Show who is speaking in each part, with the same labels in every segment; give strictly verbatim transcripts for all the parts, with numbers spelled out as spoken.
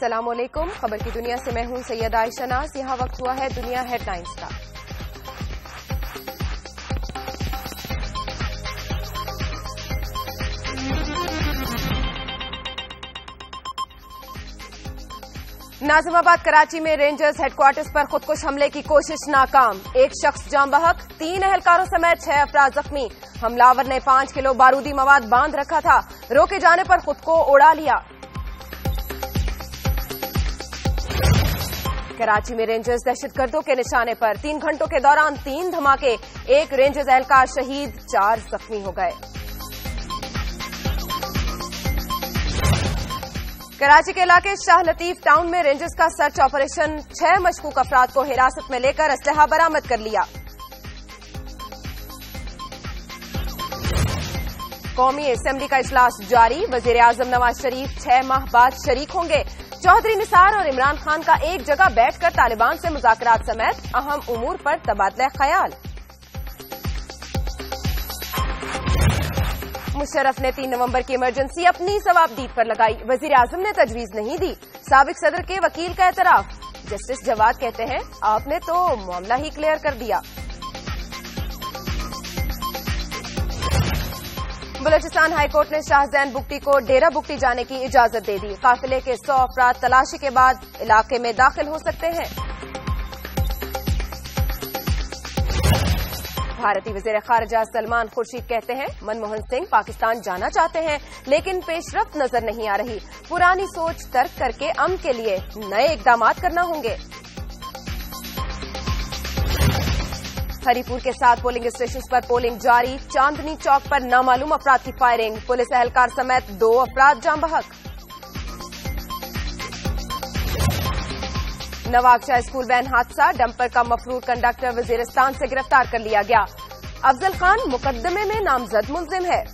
Speaker 1: अस्सलाम वालेकुम। खबर की दुनिया से मैं हूं सैयदा आयशा नाज। यहाँ वक्त हुआ है दुनिया हेडलाइंस का। नाजिमाबाद कराची में रेंजर्स हेडक्वार्टर्स पर खुदकुश हमले की कोशिश नाकाम। एक शख्स जाम बहक, तीन एहलकारों समेत छह अफराद जख्मी। हमलावर ने पांच किलो बारूदी मवाद बांध रखा था, रोके जाने पर खुद को उड़ा लिया। कराची में रेंजर्स दहशतगर्दों के निशाने पर, तीन घंटों के दौरान तीन धमाके, एक रेंजर्स एहलकार शहीद, चार जख्मी हो गए। कराची के इलाके शाह लतीफ टाउन में रेंजर्स का सर्च ऑपरेशन, छह मशकूक अफराद को हिरासत में लेकर असलहा बरामद कर लिया। कौमी असेंबली का इजलास जारी, वजीर आजम नवाज शरीफ छह माह बाद शरीक होंगे। चौधरी निसार और इमरान खान का एक जगह बैठकर तालिबान से मुज़ाकरात समेत अहम उमूर पर तबादला ख्याल। मुशर्रफ ने तीन नवंबर की इमरजेंसी अपनी जवाबदीद पर लगाई, वजीर आजम ने तजवीज नहीं दी। साबिक सदर के वकील का एतराफ, जस्टिस जवाद कहते हैं आपने तो मामला ही क्लियर कर दिया। बलूचिस्तान हाईकोर्ट ने शाहजैन बुगटी को डेरा बुगटी जाने की इजाजत दे दी। काफिले के सौ अफराद तलाशी के बाद इलाके में दाखिल हो सकते हैं। भारतीय वजीर खारजा सलमान खुर्शीद कहते हैं मनमोहन सिंह पाकिस्तान जाना चाहते हैं, लेकिन पेशरफ्त नजर नहीं आ रही। पुरानी सोच तर्क करके अमन के लिए नए इकदाम करना होंगे। हरीपुर के सात पोलिंग स्टेशन पर पोलिंग जारी, चांदनी चौक पर नामालूम अफराद की फायरिंग, पुलिस एहलकार समेत दो अफराद जाम बहक। नवाबशाह स्कूल वैन हादसा, डंपर का मफरूर कंडक्टर वजीरिस्तान से गिरफ्तार कर लिया गया। अफजल खान मुकदमे में नामजद मुलजिम है।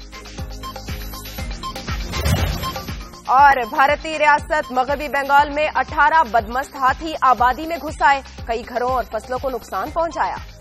Speaker 1: और भारतीय रियासत मगरबी बंगाल में अठारह बदमस्त हाथी आबादी में घुस आए, कई घरों और फसलों को नुकसान पहुंचाया।